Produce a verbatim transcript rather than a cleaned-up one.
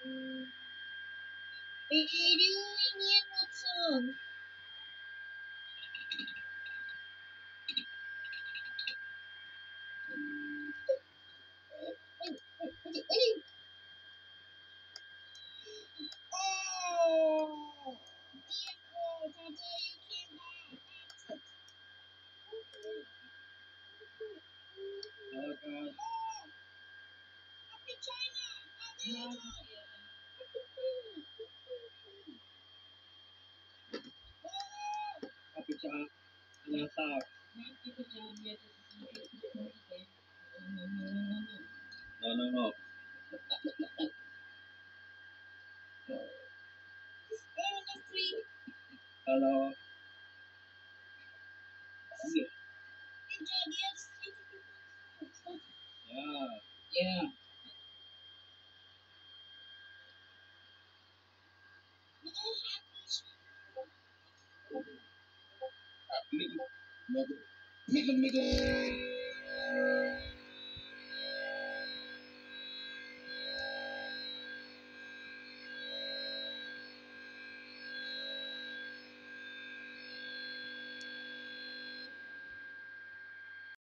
Reunion Watson. Oh, dear Tata, you came back. Oh God. Happy China. How do you do? Happy China. Ano sa? No, no, no. Stay on the street. Hello. Enjoy the other street. Yeah. Yeah. Happy. Mother. Nigga, nigga.